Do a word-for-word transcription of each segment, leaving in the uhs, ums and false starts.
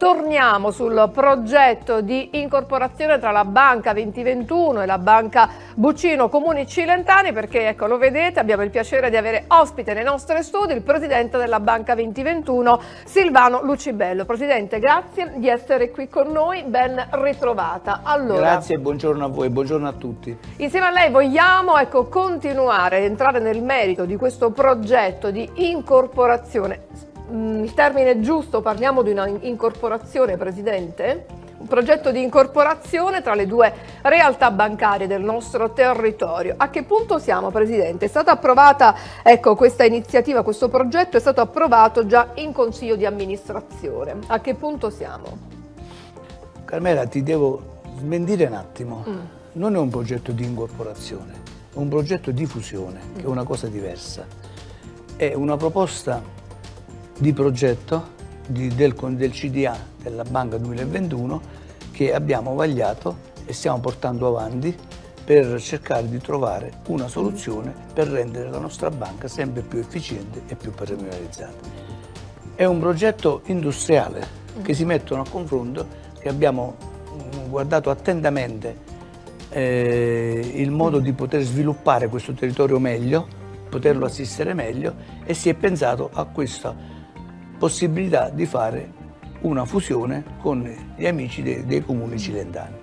torniamo sul progetto di incorporazione tra la Banca venti ventuno e la Banca Buccino Comuni Cilentani, perché ecco, lo vedete, abbiamo il piacere di avere ospite nei nostri studi il presidente della Banca venti ventuno, Silvano Lucibello. Presidente, grazie di essere qui con noi, ben ritrovata. Allora, grazie e buongiorno a voi, buongiorno a tutti. Insieme a lei vogliamo ecco, continuare ad entrare nel merito di questo progetto di incorporazione. Il termine giusto, parliamo di una incorporazione, Presidente? Un progetto di incorporazione tra le due realtà bancarie del nostro territorio. A che punto siamo, Presidente? È stata approvata, ecco, questa iniziativa, questo progetto è stato approvato già in Consiglio di amministrazione. A che punto siamo? Carmela, ti devo smentire un attimo. Mm. Non è un progetto di incorporazione, è un progetto di fusione, mm. che è una cosa diversa. È una proposta di progetto di, del, del C D A della Banca duemilaventuno che abbiamo vagliato e stiamo portando avanti per cercare di trovare una soluzione per rendere la nostra banca sempre più efficiente e più patrimonializzata. È un progetto industriale che si mettono a confronto, che abbiamo guardato attentamente eh, il modo di poter sviluppare questo territorio meglio, poterlo assistere meglio, e si è pensato a questa possibilità di fare una fusione con gli amici dei, dei comuni cilentani.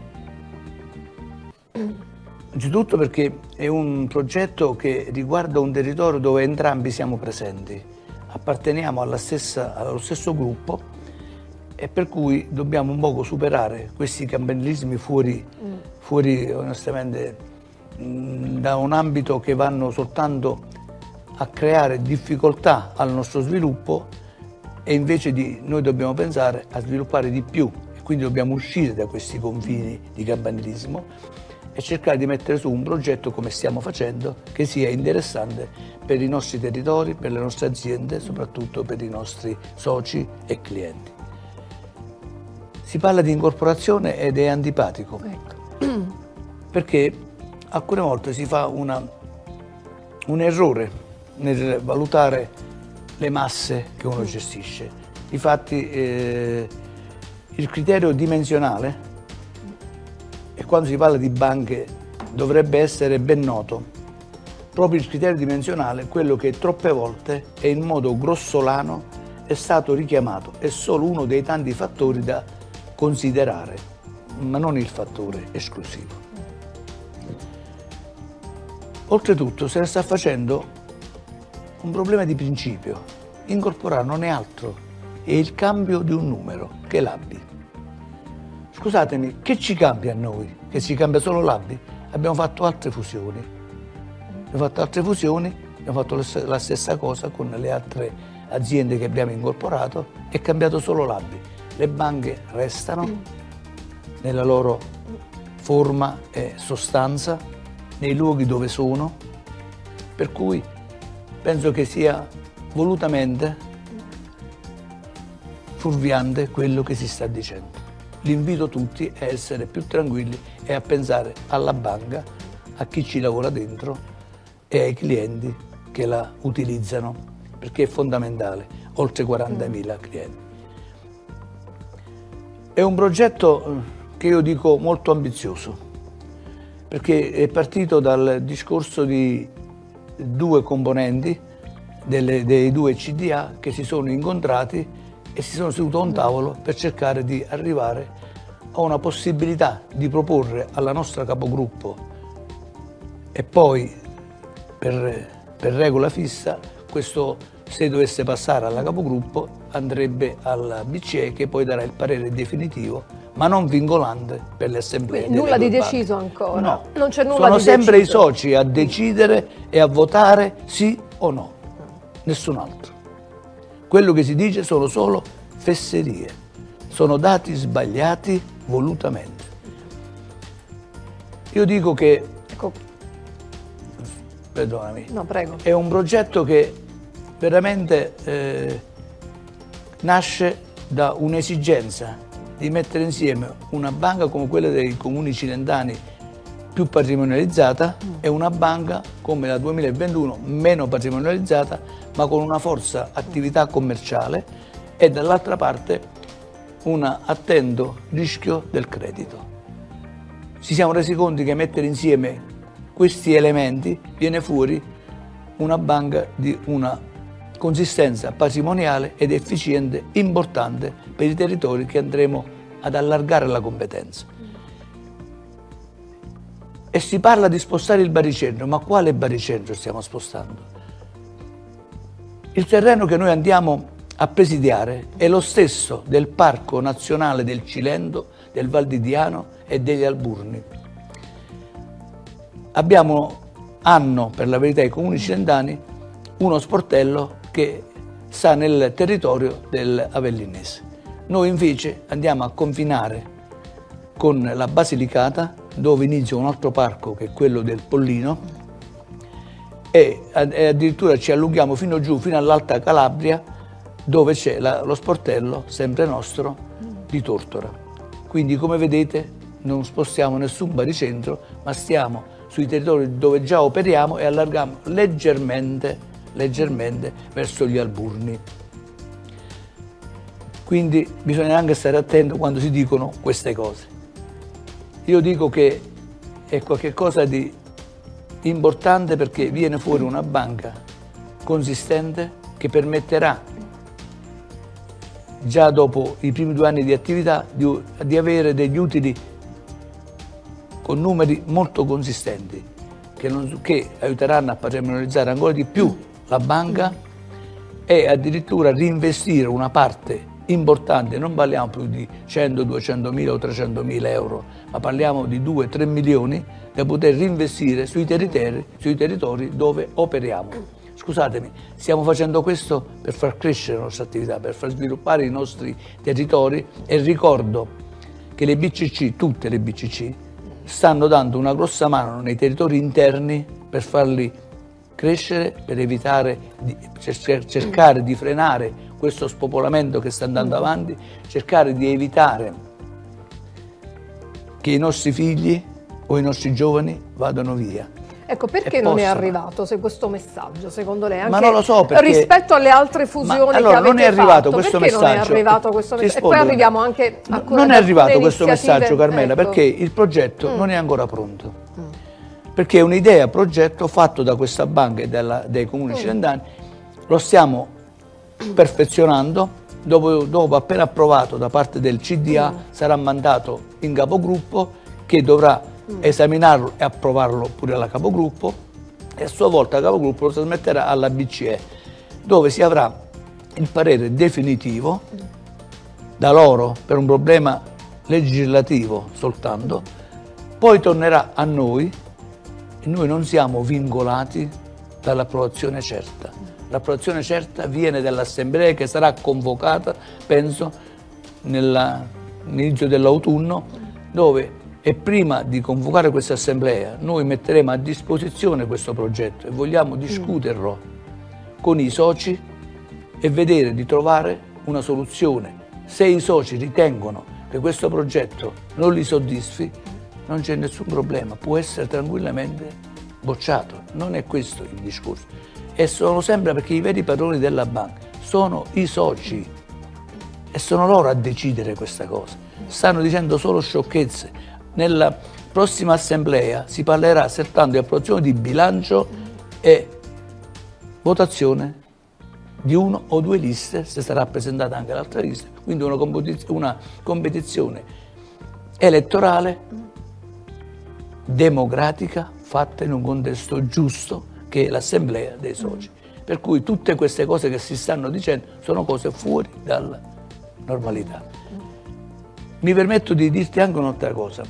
Innanzitutto perché è un progetto che riguarda un territorio dove entrambi siamo presenti, apparteniamo alla stessa, allo stesso gruppo, e per cui dobbiamo un poco superare questi campanilismi fuori, mm. fuori onestamente mh, da un ambito che vanno soltanto a creare difficoltà al nostro sviluppo, e invece di noi dobbiamo pensare a sviluppare di più, e quindi dobbiamo uscire da questi confini di campanilismo e cercare di mettere su un progetto, come stiamo facendo, che sia interessante per i nostri territori, per le nostre aziende, soprattutto per i nostri soci e clienti. Si parla di incorporazione ed è antipatico, ecco. Perché alcune volte si fa una, un errore nel valutare le masse che uno gestisce. Difatti eh, il criterio dimensionale, e quando si parla di banche dovrebbe essere ben noto, proprio il criterio dimensionale, quello che troppe volte e in modo grossolano è stato richiamato, è solo uno dei tanti fattori da considerare, ma non il fattore esclusivo. Oltretutto se ne sta facendo un problema di principio. Incorporare non è altro, è il cambio di un numero, che è l'A B I. Scusatemi, che ci cambia a noi? Che ci cambia solo l'A B I? Abbiamo fatto altre fusioni. Abbiamo fatto altre fusioni, abbiamo fatto la stessa cosa con le altre aziende che abbiamo incorporato, è cambiato solo l'A B I. Le banche restano nella loro forma e sostanza, nei luoghi dove sono, per cui penso che sia volutamente fuorviante quello che si sta dicendo. L'invito tutti a essere più tranquilli e a pensare alla banca, a chi ci lavora dentro e ai clienti che la utilizzano, perché è fondamentale, oltre quarantamila clienti. È un progetto che io dico molto ambizioso, perché è partito dal discorso di due componenti delle, dei due C D A che si sono incontrati e si sono seduti a un tavolo per cercare di arrivare a una possibilità di proporre alla nostra capogruppo, e poi per, per regola fissa questo, se dovesse passare alla capogruppo, andrebbe alla B C E, che poi darà il parere definitivo ma non vincolante per le assemblee. Nulla di deciso ancora? No, non c'è nulla sono di sempre deciso. i soci a decidere e a votare sì o no, nessun altro. Quello che si dice sono solo fesserie, sono dati sbagliati volutamente. Io dico che, ecco. perdonami, no, prego. È un progetto che veramente eh, nasce da un'esigenza di mettere insieme una banca come quella dei comuni cilentani più patrimonializzata mm. e una banca come la duemilaventuno meno patrimonializzata ma con una forza attività commerciale, e dall'altra parte un attento rischio del credito. Ci siamo resi conto che mettere insieme questi elementi viene fuori una banca di una consistenza patrimoniale ed efficiente importante per i territori che andremo ad allargare la competenza. E si parla di spostare il baricentro, ma quale baricentro stiamo spostando? Il terreno che noi andiamo a presidiare è lo stesso del Parco Nazionale del Cilento, del Val di Diano e degli Alburni. Abbiamo, hanno per la verità i comuni cilentani, uno sportello che sta nel territorio dell'Avellinese. Noi invece andiamo a confinare con la Basilicata, dove inizia un altro parco che è quello del Pollino, e addirittura ci allunghiamo fino giù, fino all'Alta Calabria, dove c'è lo sportello, sempre nostro, di Tortora. Quindi, come vedete, non spostiamo nessun baricentro, ma stiamo sui territori dove già operiamo e allarghiamo leggermente, leggermente verso gli Alburni. Quindi bisogna anche stare attento quando si dicono queste cose. Io dico che è qualcosa di importante perché viene fuori una banca consistente che permetterà, già dopo i primi due anni di attività, di, di avere degli utili con numeri molto consistenti che, non, che aiuteranno a patrimonializzare ancora di più la banca e addirittura reinvestire una parte importante. Non parliamo più di cento, duecentomila o trecentomila euro, ma parliamo di due tre milioni da poter reinvestire sui territori, sui territori dove operiamo. Scusatemi, stiamo facendo questo per far crescere la nostra attività, per far sviluppare i nostri territori, e ricordo che le B C C, tutte le B C C, stanno dando una grossa mano nei territori interni per farli crescere, per evitare, di, cercare di frenare questo spopolamento che sta andando avanti, cercare di evitare che i nostri figli o i nostri giovani vadano via. Ecco, perché non è arrivato se questo messaggio, secondo lei, anche ma non lo so, perché, rispetto alle altre fusioni ma, allora, che avete non è arrivato fatto? Questo perché messaggio? non è arrivato questo messaggio? Rispondo, e poi arriviamo anche a no, non è arrivato questo messaggio, Carmela, ecco. perché il progetto mm. non è ancora pronto. Mm. Perché è un'idea, progetto fatto da questa banca e della, dei comuni mm. cilentani, lo stiamo perfezionando. Dopo, dopo appena approvato da parte del C D A mm. sarà mandato in capogruppo, che dovrà mm. esaminarlo e approvarlo pure alla capogruppo, e a sua volta il capogruppo lo trasmetterà alla B C E, dove si avrà il parere definitivo da loro per un problema legislativo soltanto, poi tornerà a noi e noi non siamo vincolati dall'approvazione certa. L'approvazione certa viene dall'assemblea che sarà convocata, penso, nell'inizio dell'autunno, dove, e prima di convocare questa assemblea, noi metteremo a disposizione questo progetto e vogliamo discuterlo mm. con i soci e vedere di trovare una soluzione. Se i soci ritengono che questo progetto non li soddisfi, non c'è nessun problema, può essere tranquillamente bocciato. Non è questo il discorso. E sono sempre, perché i veri padroni della banca sono i soci e sono loro a decidere questa cosa. Stanno dicendo solo sciocchezze. Nella prossima assemblea si parlerà soltanto di approvazione di bilancio e votazione di uno o due liste, se sarà presentata anche l'altra lista, quindi una, competiz una competizione elettorale democratica fatta in un contesto giusto, che è l'assemblea dei soci. Per cui tutte queste cose che si stanno dicendo sono cose fuori dalla normalità. Mi permetto di dirti anche un'altra cosa.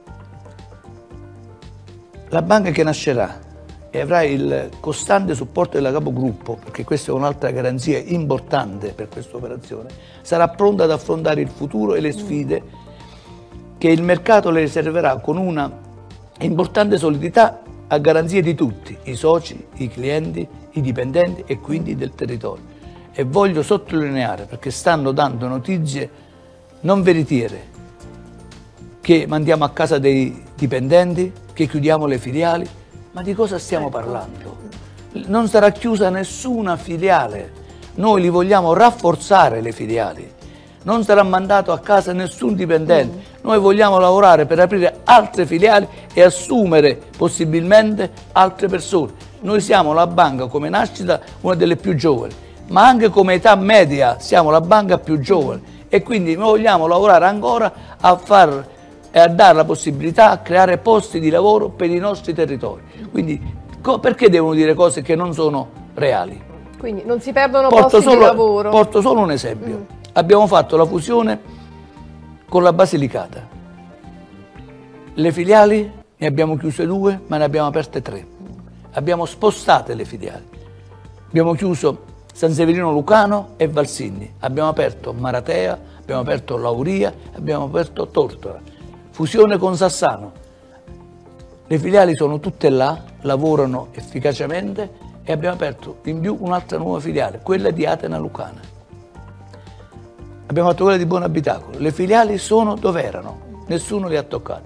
La banca che nascerà e avrà il costante supporto della capogruppo, perché questa è un'altra garanzia importante per questa operazione, sarà pronta ad affrontare il futuro e le sfide che il mercato le riserverà con una importante solidità a garanzia di tutti, i soci, i clienti, i dipendenti e quindi del territorio. E voglio sottolineare, perché stanno dando notizie non veritiere, che mandiamo a casa dei dipendenti, che chiudiamo le filiali, ma di cosa stiamo parlando? Non sarà chiusa nessuna filiale, noi li vogliamo rafforzare le filiali, non sarà mandato a casa nessun dipendente. Mm. Noi vogliamo lavorare per aprire altre filiali e assumere possibilmente altre persone. Noi siamo la banca come nascita una delle più giovani, ma anche come età media siamo la banca più giovane e quindi noi vogliamo lavorare ancora a far e a dare la possibilità a creare posti di lavoro per i nostri territori. Quindi perché devono dire cose che non sono reali? Quindi non si perdono porto posti solo, di lavoro. Porto solo un esempio. Mm. Abbiamo fatto la fusione con la Basilicata. Le filiali ne abbiamo chiuse due, ma ne abbiamo aperte tre. Abbiamo spostate le filiali. Abbiamo chiuso San Severino Lucano e Valsigni. Abbiamo aperto Maratea, abbiamo aperto Lauria, abbiamo aperto Tortora. Fusione con Sassano. Le filiali sono tutte là, lavorano efficacemente e abbiamo aperto in più un'altra nuova filiale, quella di Atena Lucana. Abbiamo fatto quella di Buon Abitacolo. Le filiali sono dove erano, nessuno le ha toccate.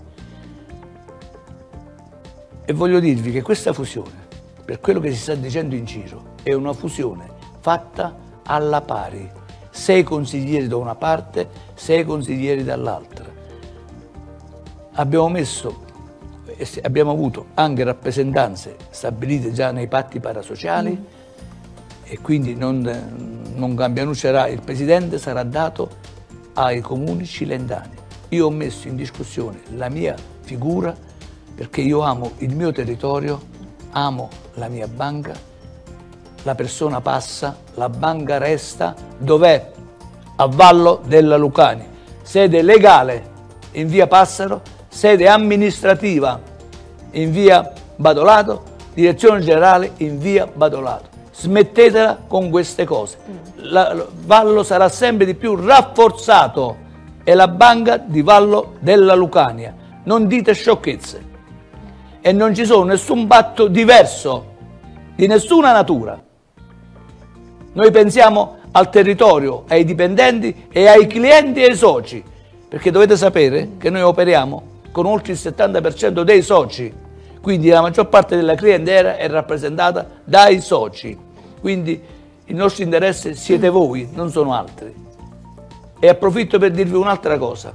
E voglio dirvi che questa fusione, per quello che si sta dicendo in giro, è una fusione fatta alla pari. Sei consiglieri da una parte, sei consiglieri dall'altra. Abbiamo messo, abbiamo avuto anche rappresentanze stabilite già nei patti parasociali mm. e quindi non, non cambianuccerà, il presidente sarà dato ai comuni cilentani. Io ho messo in discussione la mia figura perché io amo il mio territorio, amo la mia banca, la persona passa, la banca resta, dov'è? A Vallo della Lucania, sede legale in via Passaro, sede amministrativa in via Badolato, direzione generale in via Badolato. Smettetela con queste cose. La, la, Vallo sarà sempre di più rafforzato, è la banca di Vallo della Lucania. Non dite sciocchezze. E non ci sono nessun patto diverso di nessuna natura. Noi pensiamo al territorio, ai dipendenti e ai clienti e ai soci, perché dovete sapere che noi operiamo con oltre il settanta per cento dei soci, quindi la maggior parte della clientela è rappresentata dai soci, quindi il nostro interesse siete voi, non sono altri. E approfitto per dirvi un'altra cosa.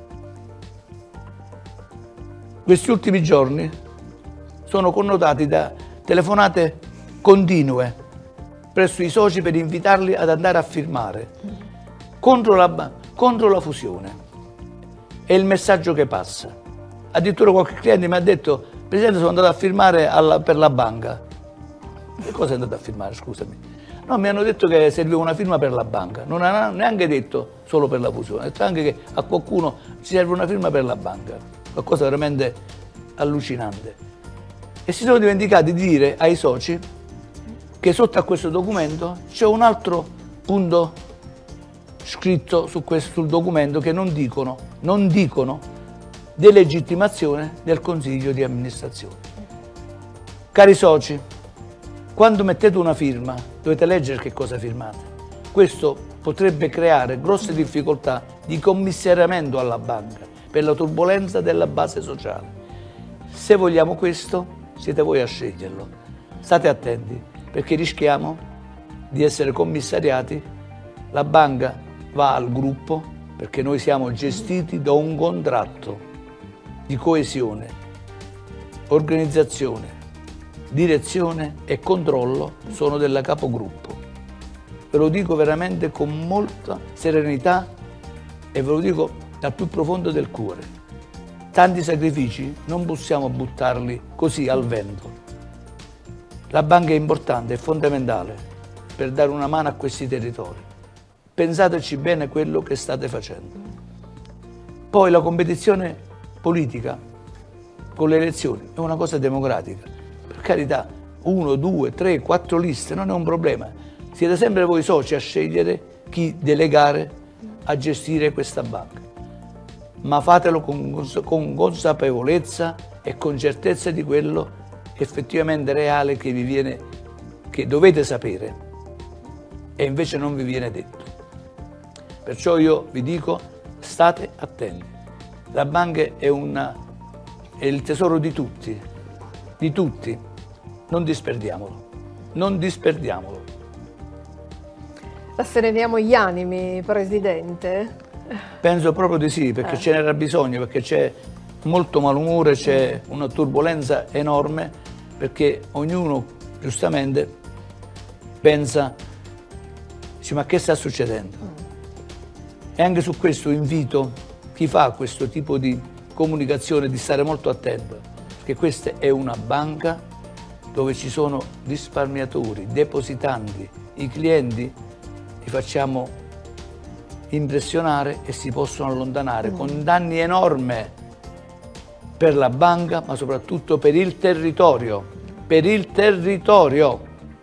Questi ultimi giorni sono connotati da telefonate continue presso i soci per invitarli ad andare a firmare contro la, contro la fusione. È il messaggio che passa. Addirittura qualche cliente mi ha detto: Presidente, sono andato a firmare alla, per la banca. Che cosa è andato a firmare, scusami? No, mi hanno detto che serviva una firma per la banca. Non hanno neanche detto solo per la fusione, hanno detto anche che a qualcuno ci serve una firma per la banca. Qualcosa veramente allucinante. E si sono dimenticati di dire ai soci che sotto a questo documento c'è un altro punto scritto su questo, sul documento che non dicono, non dicono delegittimazione del consiglio di amministrazione. Cari soci, quando mettete una firma dovete leggere che cosa firmate. Questo potrebbe creare grosse difficoltà di commissariamento alla banca per la turbolenza della base sociale. Se vogliamo questo, siete voi a sceglierlo. State attenti, perché rischiamo di essere commissariati. La banca va al gruppo, perché noi siamo gestiti da un contratto di coesione, organizzazione, direzione e controllo sono della capogruppo. Ve lo dico veramente con molta serenità e ve lo dico dal più profondo del cuore. Tanti sacrifici non possiamo buttarli così al vento. La banca è importante, è fondamentale per dare una mano a questi territori. Pensateci bene quello che state facendo. Poi la competizione politica con le elezioni è una cosa democratica. Per carità, uno, due, tre, quattro liste non è un problema. Siete sempre voi soci a scegliere chi delegare a gestire questa banca. Ma fatelo con, con consapevolezza e con certezza di quello effettivamente reale che vi viene, che dovete sapere e invece non vi viene detto. Perciò io vi dico, state attenti. La banca è, una, è il tesoro di tutti, di tutti. Non disperdiamolo, non disperdiamolo. Sereniamo gli animi, Presidente? Penso proprio di sì, perché eh. ce n'era bisogno, perché c'è molto malumore, c'è una turbolenza enorme, perché ognuno giustamente pensa, dice, ma che sta succedendo? E anche su questo invito chi fa questo tipo di comunicazione di stare molto attento, perché questa è una banca dove ci sono risparmiatori, depositanti, i clienti li facciamo impressionare e si possono allontanare mm. con danni enormi per la banca, ma soprattutto per il territorio, per il territorio.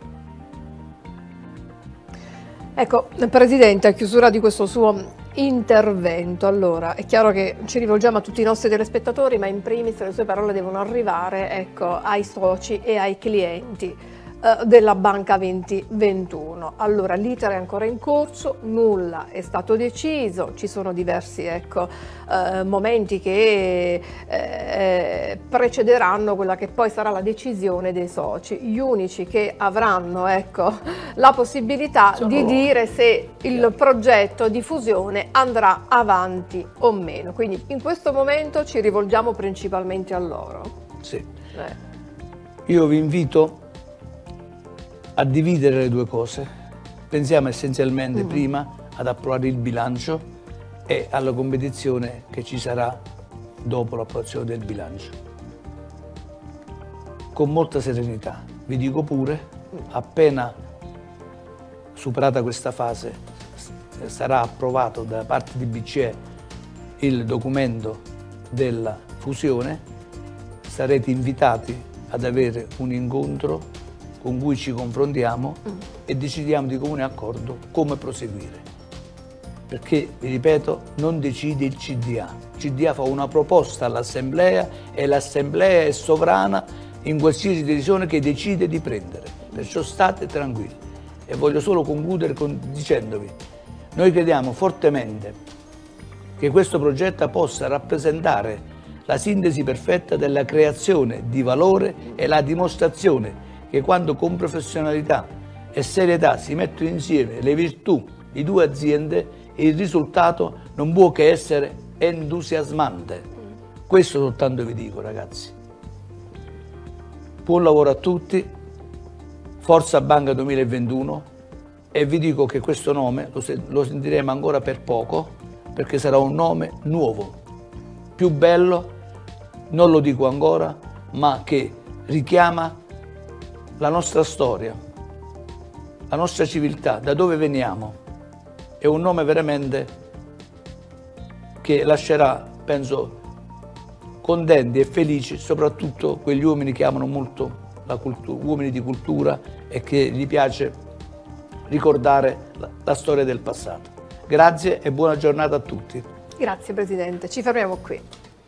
Ecco, Presidente, a chiusura di questo suo intervento, allora, è chiaro che ci rivolgiamo a tutti i nostri telespettatori, ma in primis le sue parole devono arrivare, ecco, ai soci e ai clienti eh, della Banca venti ventuno. Allora, l'iter è ancora in corso, nulla è stato deciso, ci sono diversi, ecco, eh, momenti che eh, precederanno quella che poi sarà la decisione dei soci, gli unici che avranno, ecco, la possibilità Sono di dire se il progetto di fusione andrà avanti o meno. Quindi in questo momento ci rivolgiamo principalmente a loro. Sì. Eh. Io vi invito a dividere le due cose. Pensiamo essenzialmente mm. prima ad approvare il bilancio e alla competizione che ci sarà dopo l'approvazione del bilancio. Con molta serenità. Vi dico pure, appena superata questa fase, sarà approvato da parte di B C E il documento della fusione, sarete invitati ad avere un incontro con cui ci confrontiamo mm. e decidiamo di comune accordo come proseguire. Perché, vi ripeto, non decide il C D A. Il C D A fa una proposta all'Assemblea e l'Assemblea è sovrana in qualsiasi decisione che decide di prendere. Perciò state tranquilli. E voglio solo concludere con, dicendovi, noi crediamo fortemente che questo progetto possa rappresentare la sintesi perfetta della creazione di valore e la dimostrazione che quando con professionalità e serietà si mettono insieme le virtù di due aziende, il risultato non può che essere entusiasmante. Questo soltanto vi dico, ragazzi. Buon lavoro a tutti, Forza Banca duemilaventuno, e vi dico che questo nome lo, lo sentiremo ancora per poco, perché sarà un nome nuovo, più bello, non lo dico ancora, ma che richiama la nostra storia, la nostra civiltà, da dove veniamo. È un nome veramente che lascerà, penso, contenti e felici soprattutto quegli uomini che amano molto la cultura, uomini di cultura e che gli piace ricordare la, la storia del passato. Grazie e buona giornata a tutti. Grazie Presidente, ci fermiamo qui.